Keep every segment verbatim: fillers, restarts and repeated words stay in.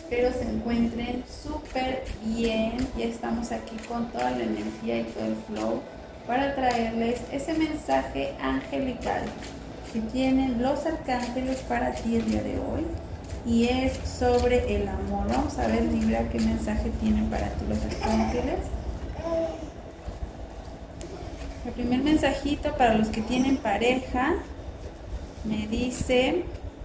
Espero se encuentren súper bien. Ya estamos aquí con toda la energía y todo el flow para traerles ese mensaje angelical que tienen los arcángeles para ti el día de hoy. Y es sobre el amor. Vamos a ver, Libra, qué mensaje tienen para ti los arcángeles. El primer mensajito para los que tienen pareja me dice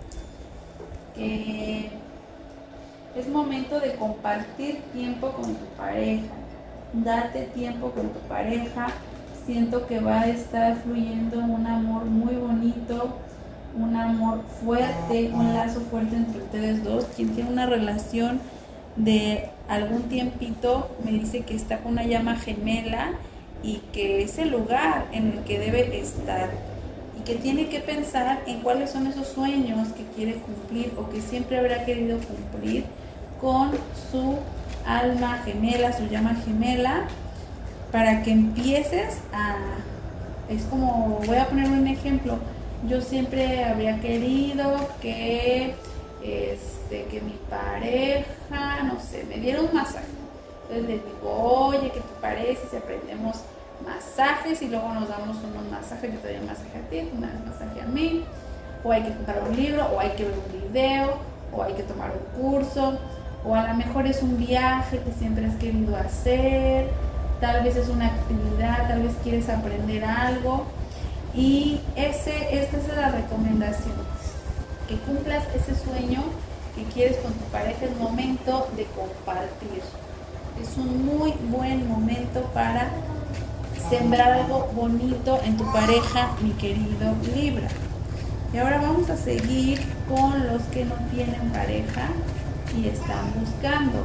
que es momento de compartir tiempo con tu pareja. Date tiempo con tu pareja. Siento que va a estar fluyendo un amor muy bonito, un amor fuerte, un lazo fuerte entre ustedes dos. Quien tiene una relación de algún tiempito me dice que está con una llama gemela y que es el lugar en el que debe estar y que tiene que pensar en cuáles son esos sueños que quiere cumplir o que siempre habrá querido cumplir con su alma gemela, su llama gemela, para que empieces a... Es como, voy a poner un ejemplo, yo siempre habría querido que, este, que mi pareja, no sé, me diera un masaje. Entonces les digo, oye, ¿qué te parece si aprendemos masajes y luego nos damos unos masajes? Yo te doy un masaje a ti, tú me das un masaje a mí. O hay que comprar un libro, o hay que ver un video, o hay que tomar un curso, o a lo mejor es un viaje que siempre has querido hacer, tal vez es una actividad, tal vez quieres aprender algo. Y ese, esta es la recomendación, que cumplas ese sueño que quieres con tu pareja. Es momento de compartir. Es un muy buen momento para sembrar algo bonito en tu pareja, mi querido Libra. Y ahora vamos a seguir con los que no tienen pareja y están buscando.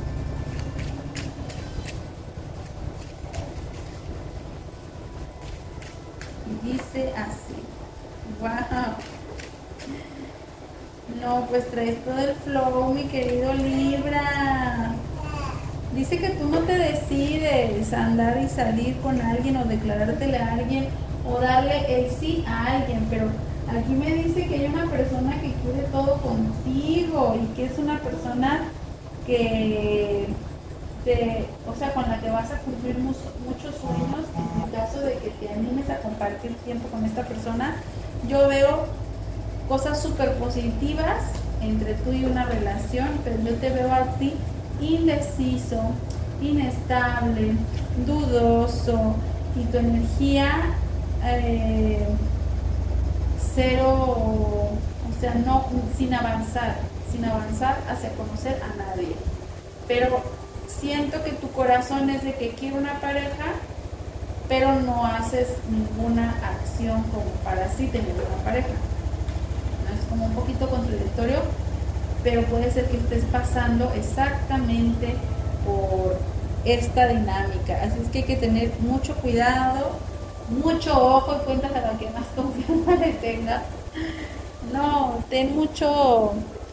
Y dice así. ¡Wow! No, pues traes todo el flow, mi querido Libra. Dice que tú no te decides andar y salir con alguien o declarártele a alguien o darle el sí a alguien, pero aquí me dice que hay una persona que quiere todo contigo y que es una persona que te, o sea, con la que vas a cumplir mucho, muchos sueños. En el caso de que te animes a compartir tiempo con esta persona, yo veo cosas súper positivas entre tú y una relación, pero yo te veo a ti indeciso, inestable, dudoso, y tu energía eh, cero, o sea, no, sin avanzar, sin avanzar hacia conocer a nadie. Pero siento que tu corazón es de que quiere una pareja, pero no haces ninguna acción como para sí tener una pareja. Es como un poquito contradictorio, pero puede ser que estés pasando exactamente por esta dinámica. Así es que hay que tener mucho cuidado, mucho ojo y cuentas a la que más confianza le tenga. No, ten mucho,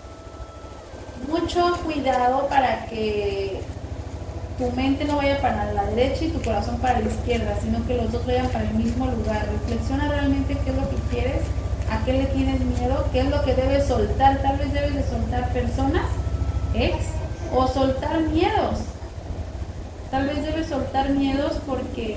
mucho cuidado para que tu mente no vaya para la derecha y tu corazón para la izquierda, sino que los dos vayan para el mismo lugar. Reflexiona realmente qué es lo que quieres, a qué le tienes miedo, qué es lo que debes soltar. Tal vez debes de soltar personas, ex, o soltar miedos. Tal vez debes soltar miedos porque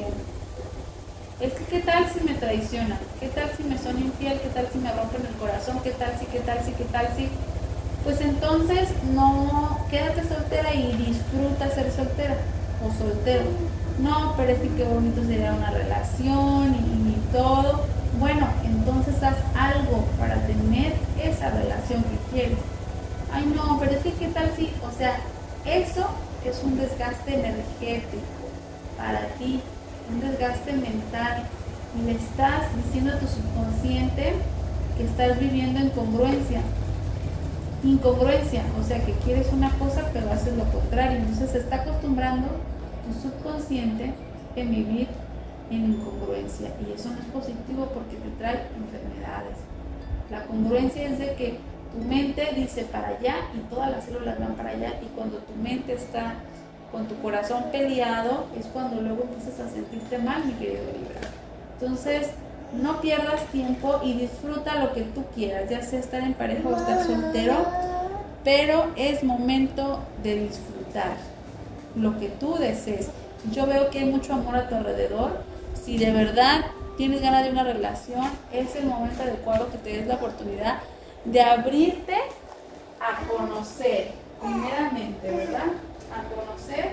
es que qué tal si me traicionan, qué tal si me son infiel, qué tal si me rompen el corazón, qué tal si, qué tal si, qué tal si. Pues entonces no, quédate soltera y disfruta ser soltera o soltero. No, pero es que qué bonito sería una relación y, y todo. Bueno, entonces haz algo para tener esa relación que quieres. Ay no, pero es que qué tal si, o sea, eso es un desgaste energético para ti, un desgaste mental, y le estás diciendo a tu subconsciente que estás viviendo en congruencia. Incongruencia, o sea que quieres una cosa pero haces lo contrario. Entonces se está acostumbrando tu subconsciente en vivir en incongruencia, y eso no es positivo porque te trae enfermedades. La congruencia es de que tu mente dice para allá y todas las células van para allá, y cuando tu mente está con tu corazón peleado es cuando luego empiezas a sentirte mal, mi querido Libra. Entonces no pierdas tiempo y disfruta lo que tú quieras, ya sea estar en pareja o estar soltero, pero es momento de disfrutar lo que tú desees. Yo veo que hay mucho amor a tu alrededor. Si de verdad tienes ganas de una relación, es el momento adecuado que te des la oportunidad de abrirte a conocer, primeramente, ¿verdad? A conocer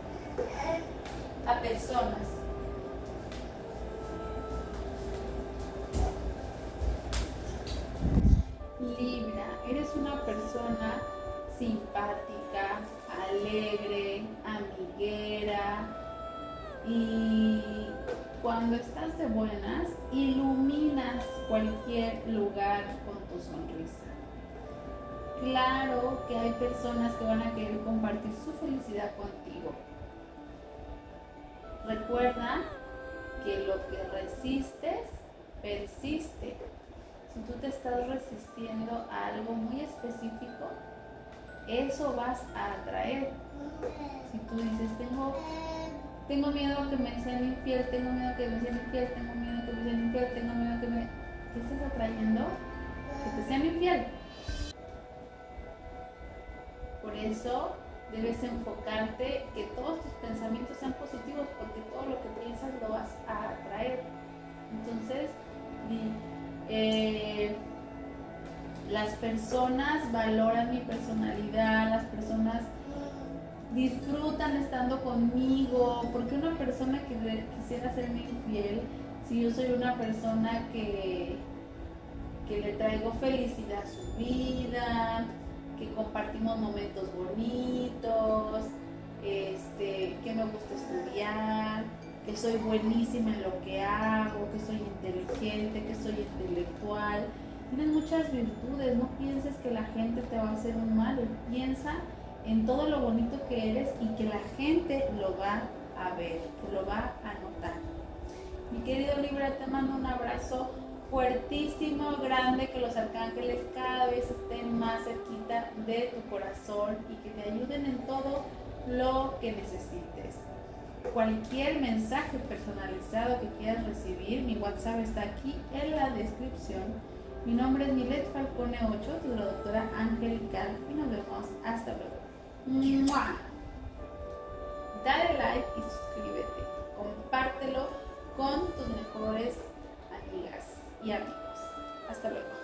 a personas. Libra, eres una persona simpática, alegre, amiguera, y cuando estás de buenas, iluminas cualquier lugar con tu sonrisa. Claro que hay personas que van a querer compartir su felicidad contigo. Recuerda que lo que resistes, persiste. Si tú te estás resistiendo a algo muy específico, eso vas a atraer. Si tú dices, tengo, tengo miedo a que me sean infiel, tengo miedo a que me sean infiel, tengo miedo a que me sean infiel, tengo miedo a que me... ¿Qué estás atrayendo? Que te sean infiel. Por eso debes enfocarte que todos tus pensamientos sean positivos, porque todo lo que piensas lo vas a atraer. Entonces, eh, las personas valoran mi personalidad, las personas disfrutan estando conmigo, porque una persona que quisiera serme infiel, si yo soy una persona que, que le traigo felicidad a su vida, que compartimos momentos bonitos, este, que me gusta estudiar, que soy buenísima en lo que hago, que soy inteligente, que soy intelectual. Tienes muchas virtudes, no pienses que la gente te va a hacer un mal, piensa en todo lo bonito que eres y que la gente lo va a ver, que lo va a notar. Mi querido Libra, te mando un abrazo fuertísimo, grande, que los arcángeles cada vez estén más cerquita de tu corazón y que te ayuden en todo lo que necesites. Cualquier mensaje personalizado que quieras recibir, mi WhatsApp está aquí en la descripción. Mi nombre es Milet Falcone ocho, tu doctora angelical, y nos vemos hasta luego. ¡Mua! Dale like y suscríbete, compártelo con tus mejores amigas y amigos. Hasta luego.